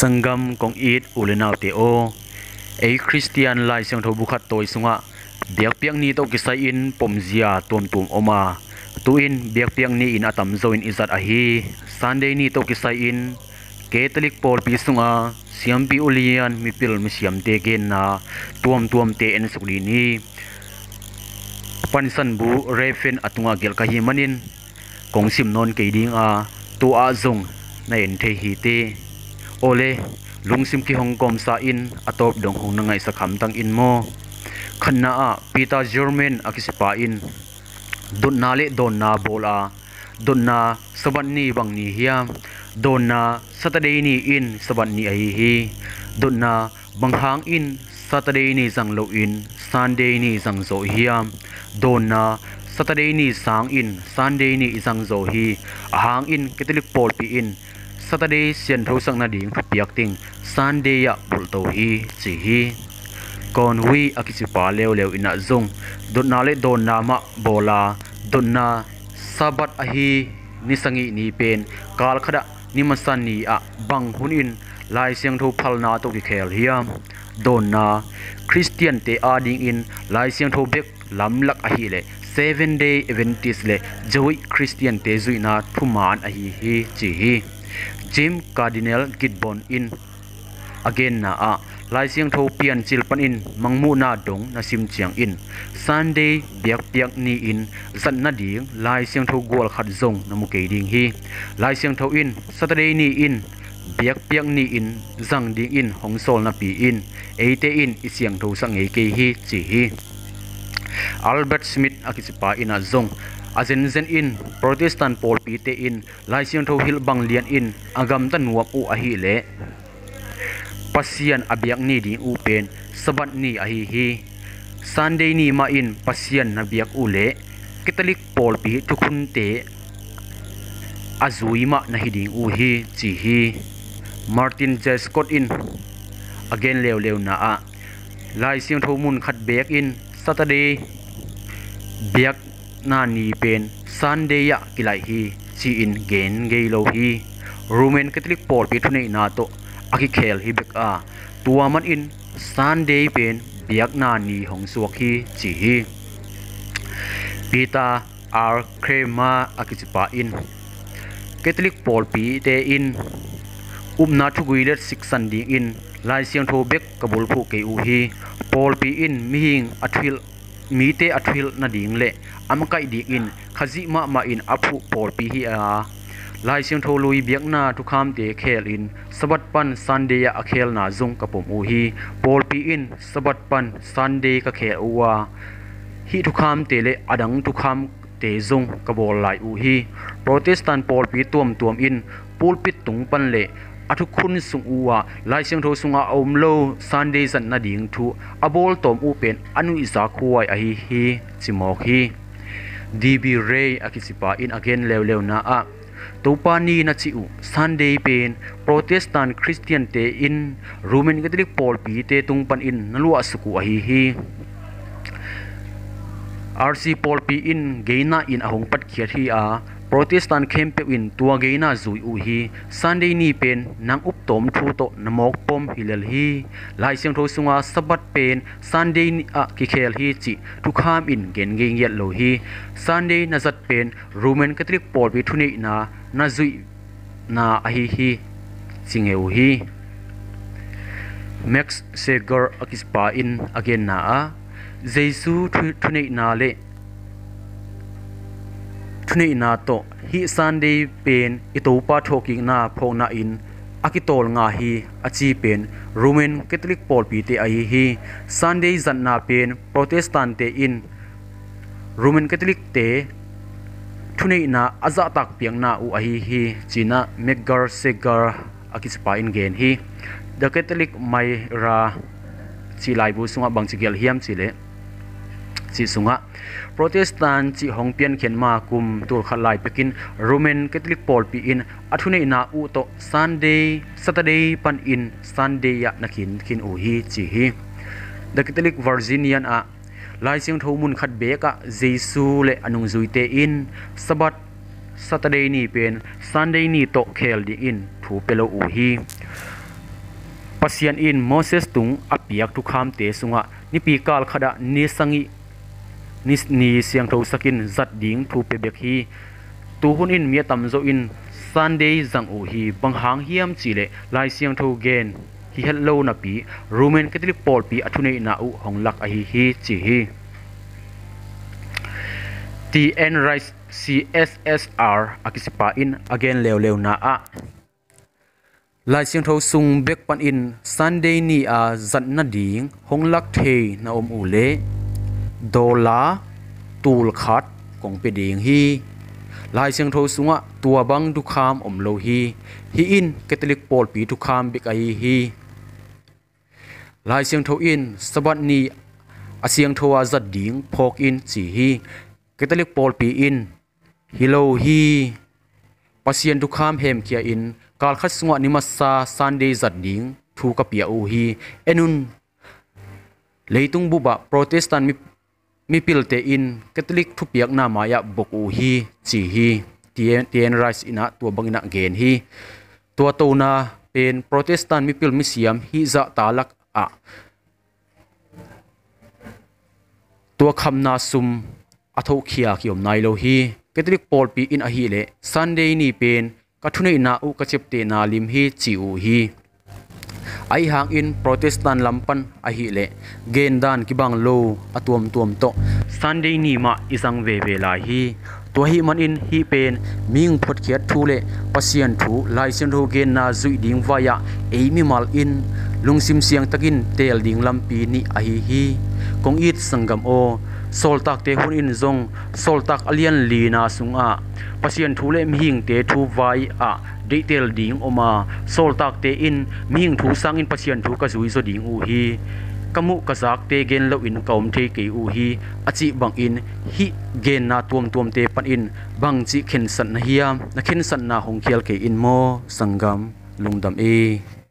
Sangam kong it ulenaw te o ei Christian lai sang tho bukhat toy sunga biak piang ni to kisai in pomzia tom tum oma tuin biak piang ni in atam zo in izat a hi Sunday ni to kisai in Catholic Paul pi sunga siam pi ulian mi pil mi siam te gen na tuam te en sukli ni pansan bu refen atunga gel ka hi manin kong sim non ke ding a tu a zong na en the hi te ole lungsim ki hongkom sa in atop dong hong nangai sa khamtang in mo khanna a pita german akisipa in don nale don na bola don na saban ni bang ni hiam don na saturday ni in saban ni ai hi don na banghang in saturday ni jang lo in sunday ni jang zo hiam don na saturday ni sang in sunday ni jang zo hi ahang in Catholic Paul pi in Saturday sian tho sang na ding piak ting Sunday ya bul to hi chi hi kon hui akisipa lew ina zong don na le don na ma bola don na sabat a hi ni sangi ni pen kal khada ni masan ni a bang hunin lai siang tho phal na to ki khel hiam don na Christian te a ding in lai siang tho bek lam lak a hi le 7 day Adventist le joy Christian te zuina thuman a hi chi hi Jim Cardinal Gidbon in again na a lai siang tho pian chilpan in mangmu na dong na sim chiang in Sunday biak piak ni in zan na ding lai siang tho gol khat zong na mu ke ding hi lai siang tho in Saturday ni in biak piak ni in zang ding in hongsol na pi in eite in isiang tho sang ei ke hi chi hi Albert Smith akisipa in a zong azen in Protestant Paul pi te in lai siang tho hil bang lian in agam tan nuap u a hi le pasian abiak ni ding u pen sabat ni a hi Sunday ni ma in pasian na biak u le Catholic Paul pi tukhun te azui ma na hiding u hi chi hi Martin J Scott in again lew na a lai siang tho mun khat bek in Saturday biak na ni pen Sunday ya kilai hi chi in gen gei lo hi Roman Catholic Paul pi thune na to aki khel hi bek a tua man in Sunday pen biak na ni hong suak hi chi hi Pita R Krema akichipa in Catholic Paul pi te in umna thugui let section ding in lai siang tho bek kabul phu ke u hi Paul pi in mihing athil mi te athil na ding le amkai ding in khazi ma in aphu Paul pi hi a lai siang tho lui biak na thu kham te khel in sabat pan Sunday ya akhel na zung kapom u hi Paul pi in sabat pan Sunday ka khe uwa hi thu kham te le adang thu kham te zung kabol lai u hi Protestant Paul pi tuam in pulpit tung pan le athu khun sung uwa lai siang tho sunga om lo Sunday san na ding thu abol tom u pen anu isa khuai a hi chimok hi DB Ray akisipa in again lew na a topani na chi u Sunday pen Protestant Christian te in Roman Catholic Paul pi te tung pan in nalua suku a hi RC Paul pi in geina in ahong pat khiat hi a Protestant camp in tua geina zui u hi Sunday ni pen nang up tom thu to namok pom hilal hi lai siang tho sunga sabat pen Sunday ni a ki khel hi chi thu kham in gen geng yat lo hi Sunday na zat pen Roman Catholic Paul pi thuni na zui na a hi chingeu hi Max Seger akispa in again na a Jesu thuni na le thuni na to hi Sunday pen itopa thoking na phona in akitol nga hi achi pen Roman Catholic Paul pi te ai hi Sunday zan na pen Protestant te in Roman Catholic te thuni na aza tak piang na u ai hi china Meggar Segar akispa in gen hi the Catholic mai ra chi lai bu sunga bang chigel hiam chile chi sunga Protestant chi hongpian khen ma kum tur khalai pekin Roman Catholic Paul pi in athune na u to Sunday Saturday pan in Sunday ya nakin u hi chi hi the Catholic Virginian a lai siang tho mun khat beka Jesu le anung zuite in sabat Saturday ni pen Sunday ni to khel di in thu pelo u hi pasian in Moses tung apiak tu kham te sunga ni pi kal khada ni sangi ni siang tho sakin zat ding thu pe bek hi tu hun in mia tam zo in Sunday zang u hi bang hang hiam chile lai siang tho gen hi hello na pi Roman Catholic Paul pi athunei na u honglak a hi chi hi TN Rice CSSR akisipa in again lew na a lai siang tho sung bek pan in Sunday ni a zat na ding honglak the na u le dola tul khat kong pe ding hi lai siang tho sunga tua bang du kham lo hi in Catholic Paul pi tu kham bek ai hi lai siang tho in sabat ni asiang tho a zat ding phok in chi hi Catholic Paul pi in hilo hi pasien tu kham hem kia in kal khat sunga ni masa Sunday zat ding thu ka pia u hi enun leitung buba Protestant mi pilte in Catholic thu piak na maya bok u hi chi hi tien rice ina tua bangina gen hi tua to na pen Protestant mi pil mi siam hi za talak a tua kham na sum atho khia kiom nai lo hi Catholic Paul pi in a hi le Sunday ni pen ka thunei na u ka chepte na lim hi chi u hi ai hang in Protestant lampan a hi le gen dan ki bang lo atuam to Sunday ni ma isang ve la hi to hi man in hi pen ming phot khiat thu le pasian thu lai sen ro gen na zui ding vaya eimi mal in lungsim siang takin tel ding lampi ni a hi kong it sangam o sol tak te hun in zong sol tak alian li na sunga pasian thu le mihing te thu vai a detail ding oma sol tak te in mihing thu sang in pasian thu ka zui zo ding u hi kamu kazak te gen lo in kaum the ke u hi achi bang in hi gen na tuam te pan in bang chi khen san na hiam na khen san na hong khial ke in mo sangam lungdam e